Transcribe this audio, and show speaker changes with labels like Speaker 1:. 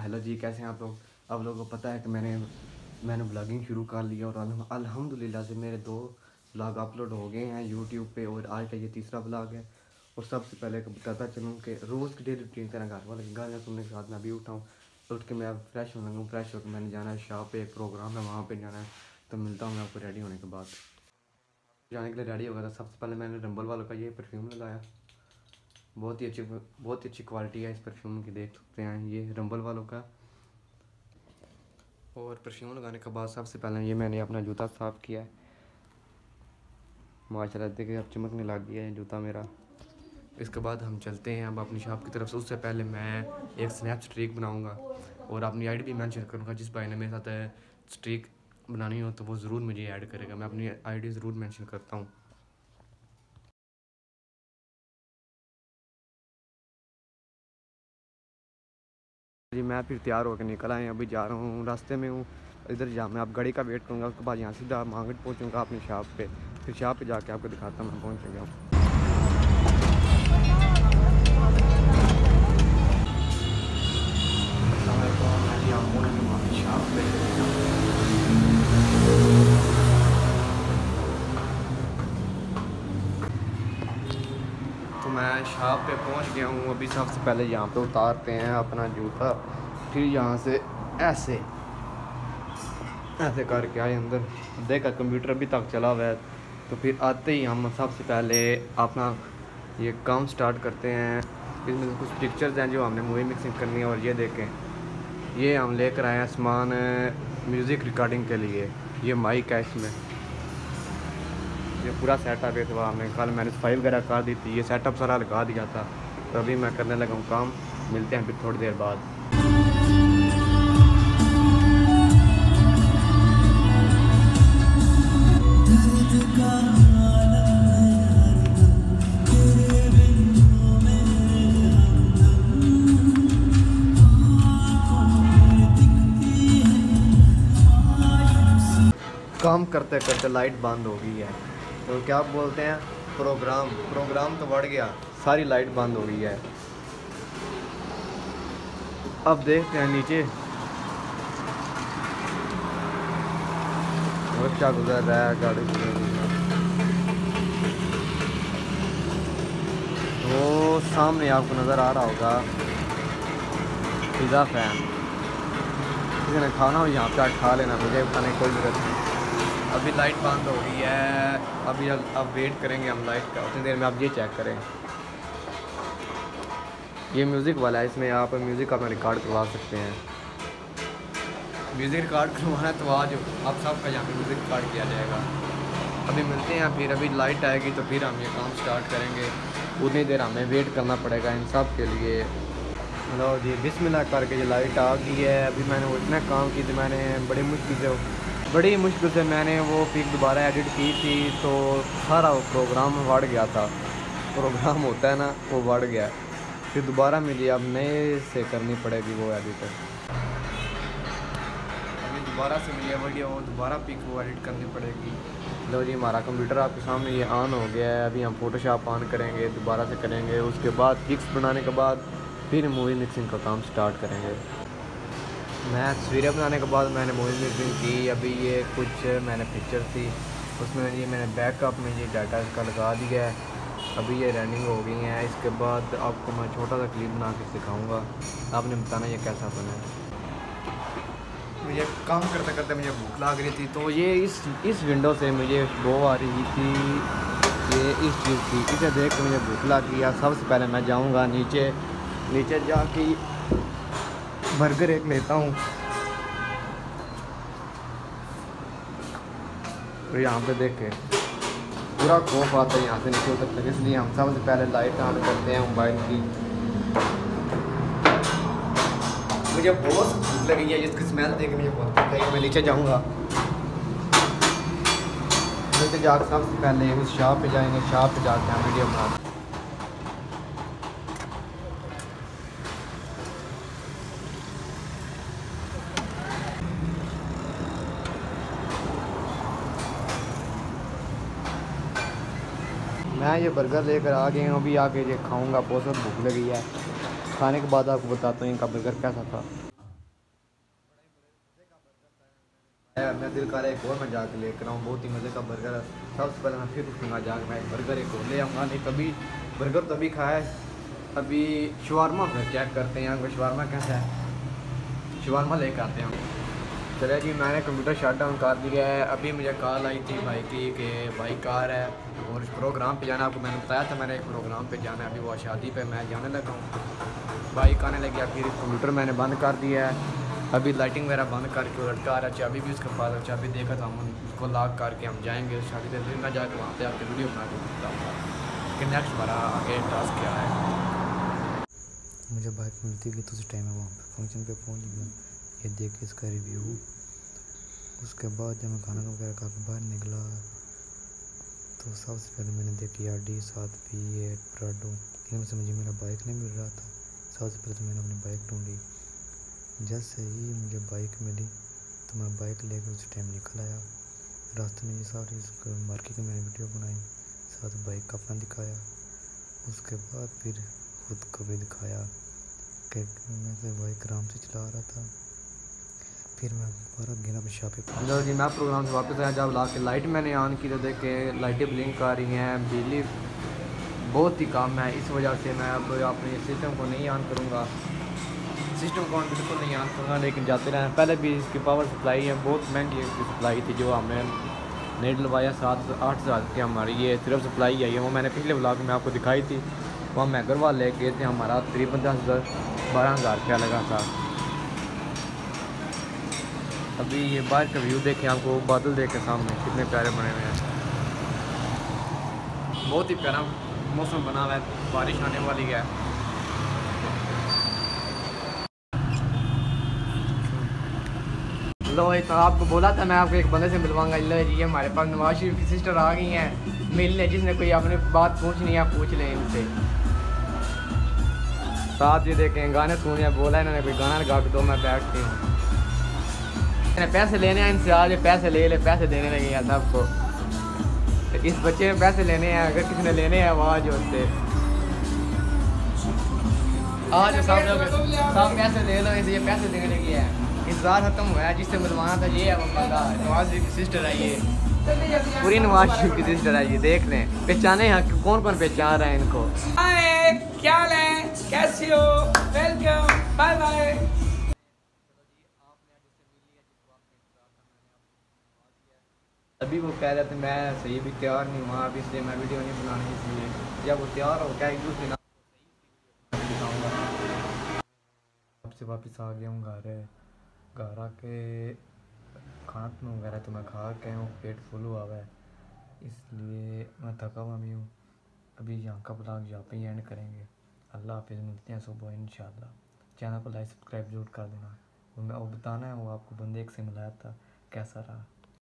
Speaker 1: Hello जी, कैसे हैं आप लोग। आप लोगों को पता है कि मैंने ब्लॉगिंग शुरू कर लिया और अल्हम्दुलिल्लाह से मेरे 2 ब्लॉग अपलोड हो गए हैं यूट्यूब पे और आज का ये तीसरा ब्लॉग है। और सबसे पहले बताता चलूँ कि रोज़ की डेली रूटीन तरह घर वाले गाने सुनने के साथ मैं अभी उठाऊँ, उठ के मैं फ्रेश होने लगा। फ्रेश होकर मैंने जाना है शॉप पे, एक प्रोग्राम है वहाँ पर जाना है। तो मिलता हूँ मैं आपको रेडी होने के बाद। जाने के लिए रेडी हो गया था। सबसे पहले मैंने रंबल वालों का ये परफ्यूम लगाया। बहुत ही अच्छी क्वालिटी है इस परफ्यूम की, देख सकते हैं ये रंबल वालों का। और परफ्यूम लगाने के बाद सबसे पहले ये मैंने अपना जूता साफ़ किया है। माशाल्लाह देखिए अब चमकने लग गया है जूता मेरा। इसके बाद हम चलते हैं अब अपनी शॉप की तरफ से। उससे पहले मैं एक स्नैप स्ट्रीक बनाऊंगा और अपनी आईडी भी मेंशन करूंगा। जिस भाई ने मेरे साथ स्ट्रीक बनानी हो तो वो ज़रूर मुझे ऐड करेगा। मैं अपनी आईडी ज़रूर मेंशन करता हूँ। जी मैं फिर तैयार होकर निकल आए, अभी जा रहा हूँ, रास्ते में हूँ। इधर जा मैं आप गाड़ी का वेट करूँगा, उसके बाद यहाँ सीधा मार्केट पहुँचूँगा अपनी शॉप पे। फिर शॉप पे जाके आपको दिखाता हूँ मैं पहुँच गया हूँ। तो मैं शॉप पे पहुँच गया हूँ। अभी सबसे पहले यहाँ पे उतारते हैं अपना जूता, फिर यहाँ से ऐसे ऐसे करके आए अंदर। देखा कंप्यूटर अभी तक चला हुआ है। तो फिर आते ही हम सबसे पहले अपना ये काम स्टार्ट करते हैं। इसमें कुछ पिक्चर्स हैं जो हमने मूवी मिक्सिंग करनी है। और ये देखें, ये हम लेकर आए हैं सामान म्यूज़िक रिकॉर्डिंग के लिए। ये माइक है, इसमें ये पूरा सेटअप है। तो हमने कल मैंने सफाई वगैरह कर दी थी, ये सेटअप सारा लगा दिया था। तो अभी मैं करने लगा हूँ काम। मिलते हैं फिर थोड़ी देर बाद। काम करते करते लाइट बंद हो गई है। तो क्या बोलते हैं, प्रोग्राम तो बढ़ गया, सारी लाइट बंद हो गई है। अब देखते हैं नीचे क्या गुजर रहा है, गाड़ी गुजर रही है। तो सामने आपको नज़र आ रहा होगा पिज़्ज़ा फैन। किसी ने खाना हो यहाँ पे खा लेना, मुझे खाने की कोई ज़रूरत नहीं। अभी लाइट बंद हो गई है। अभी अब वेट करेंगे हम लाइट का। उतनी देर में आप ये चेक करें, ये म्यूज़िक वाला है, इसमें आप म्यूज़िक अपना रिकॉर्ड करवा सकते हैं। म्यूज़िक रिकॉर्ड करवाना है तो आज आप सबका यहाँ पे म्यूज़िक रिकॉर्ड किया जाएगा। अभी मिलते हैं, फिर अभी लाइट आएगी तो फिर हम ये काम स्टार्ट करेंगे। उतनी देर हमें वेट करना पड़ेगा इन सब के लिए। लो जी बिस्मिल्लाह करके ये लाइट आ गई है। अभी मैंने वो इतना काम की थी, मैंने बड़ी मुश्किल से मैंने वो पिक दोबारा एडिट की थी। तो सारा वो प्रोग्राम बढ़ गया था। प्रोग्राम होता है ना, वो बढ़ गया। फिर दोबारा मुझे अब नए से करनी पड़ेगी वो एडिट। अभी दोबारा से मुझे वीडियो दोबारा पिक वो एडिट करनी पड़ेगी। लो जी हमारा कंप्यूटर आपके सामने ये ऑन हो गया है। अभी हम फोटोशॉप ऑन करेंगे, दोबारा से करेंगे। उसके बाद पिक्स बनाने के बाद फिर मूवी मिक्सिंग का काम स्टार्ट करेंगे। मैं तस्वीरें बनाने के बाद मैंने मूवी मिक्सिंग की। अभी ये कुछ मैंने पिक्चर थी, उसमें ये मैंने बैकअप में ये डाटा इसका लगा दिया है। अभी ये रनिंग हो गई हैं। इसके बाद आपको मैं छोटा सा क्लिप बना के सिखाऊंगा, आपने बताना ये कैसा बना है। मुझे काम करते करते मुझे भूख लग रही थी, तो ये इस विंडो से मुझे वो आ रही थी, ये इस चीज़ की, इसे देख के मुझे भूख लग गया। सबसे पहले मैं जाऊँगा नीचे जाके बर्गर एक लेता हूँ। तो यहाँ पे देखे पूरा खौफ आता है यहाँ से नीचे उतर तक, इसलिए हम सबसे पहले लाइट ऑन करते हैं मोबाइल की। मुझे बहुत भूख लगी है, इसकी स्मेल देख के मुझे बहुत भूख लगी। मैं नीचे जाऊँगा, नीचे जाकर सबसे पहले उस शॉप पे जाएंगे। शॉप पे जाके हम वीडियो बना। मैं ये बर्गर लेकर आ गया हूँ। अभी आके ये खाऊंगा, बहुत भूख लगी है। खाने के बाद आपको बताता हूँ इनका बर्गर कैसा था। मैं दिल कर रहा है एक और मैं जाकर लेकर आऊँ, बहुत ही मज़े का बर्गर है। सबसे पहले मैं फिर उठूँगा जाकर मैं बर्गर एक और ले आऊँगा, नहीं कभी बर्गर तो अभी खाया है। अभी शवारमा में चेक करते हैं यहाँ पर शवारमा कैसा है, शवारमा लेकर आते हैं। चलिए जी, मैंने कंप्यूटर शट डाउन कर दिया है। अभी मुझे कॉल आई थी भाई की कि भाई कार है और इस प्रोग्राम पे जाना, आपको मैंने बताया था मैंने एक प्रोग्राम पे जाना है। अभी वो शादी पे मैं जाने लगा हूँ, बाइक आने लगी। फिर कंप्यूटर मैंने बंद कर दिया है, अभी लाइटिंग वगैरह बंद करके लड़का आ रहा है, चाबी भी उसके पास है, चाबी देखा था हम उसको लॉक करके हम जाएंगे शादी पे। फिर मैं जाकर वहाँ पे आके वीडियो बना के बताऊँगा कि नेक्स्ट हमारा आगे टास्क क्या है।
Speaker 2: मुझे बाइक मिलती गई तो उस टाइम में वहाँ पे फंक्शन पे पहुँच गया, ये देख के इसका रिव्यू। उसके बाद जब मैं खाना वगैरह खा के बाहर निकला तो सबसे पहले मैंने देखी RD7V8 प्राडो। इनमें से मुझे मेरा बाइक नहीं मिल रहा था। सबसे पहले तो मैंने अपनी बाइक ढूंढी, जैसे ही मुझे बाइक मिली तो मैं बाइक लेकर उस टाइम निकल आया। रास्ते में ये सारी मार्केट की मैंने वीडियो बनाई, साथ बाइक का अपना दिखाया। उसके बाद फिर खुद को भी दिखाया कि मैं से बाइक आराम से चला रहा था। फिर मैं दोबारा गिरा पेशाब पे।
Speaker 1: चलो जी, मैं प्रोग्राम से वापस आया, जब ला के लाइट मैंने ऑन की तो देखे लाइटें ब्लिंक आ रही हैं, बिजली बहुत ही कम है। इस वजह से मैं अब अपने सिस्टम को नहीं ऑन करूँगा, सिस्टम को बिल्कुल नहीं ऑन करूँगा, लेकिन जाते रहें। पहले भी इसकी पावर सप्लाई है, बहुत महंगी इसकी सप्लाई थी जो हमने नहीं डलवाया, 7-8 हज़ार की हमारी ये सिर्फ सप्लाई आई है। वो मैंने पिछले ब्लॉग में आपको दिखाई थी, वहाँ मैं अग्रवाल ले गए थे, हमारा तकरीबन 12,000 रुपया लगा था। अभी ये बाहर का व्यू देखें, आपको बादल देखे सामने कितने प्यारे बने हुए हैं, बहुत ही प्यारा मौसम बना हुआ है, बारिश आने वाली है। लो तो आपको बोला था मैं आपको एक बंदे से मिलवाऊंगा। लो जी, हमारे पास नवाज शरीफ की सिस्टर आ गई हैं मिलने, जिसने कोई अपनी बात पूछनी है पूछ लें इनसे। साथ ये देखें गाने सुने, बोला इन्होंने कोई गाना लगा के दो, मैं बैठती हूँ। पैसे लेने हैं इनसे, आज पैसे ले पैसे देने लगे हैं सबको। तो इस बच्चे में पैसे लेने हैं, अगर किसी ने लेने हैं आवाज उससे आज सब लोग सब पैसे ले लो, इसे ये पैसे देने लगी है। इंतजार खत्म हुआ है, जिससे मिलवाना था ये है वो बंदा, नवाज शरीफ की सिस्टर है ये, पूरी नवाज शरीफ की सिस्टर है ये। देख लें, पहचाने यहाँ कौन कौन पहचान रहा है इनको।
Speaker 3: हाय, क्या हाल है, कैसी हो, वेलकम, बाय बाय।
Speaker 1: अभी वो कह रहे थे मैं सही भी तैयार नहीं हुआ अभी, इसलिए मैं वीडियो नहीं बनानी, इसलिए जब वो तैयार हो क्या एक दूसरे नाम दिखाऊंगा। आपसे वापस आ गया हूँ घर आके खाना वगैरह तो मैं खा के हूँ, पेट फुल हुआ है, इसलिए मैं थका हुआ भी हूँ। अभी यहाँ का ब्लॉग यहाँ पे ही एंड करेंगे। अल्लाह हाफिज़, मिलते हैं सुबह इंशाल्लाह। चैनल को लाइक सब्सक्राइब जरूर कर देना। वो मैं वो बताना है वो आपको बंदे एक से मिलाया था कैसा रहा।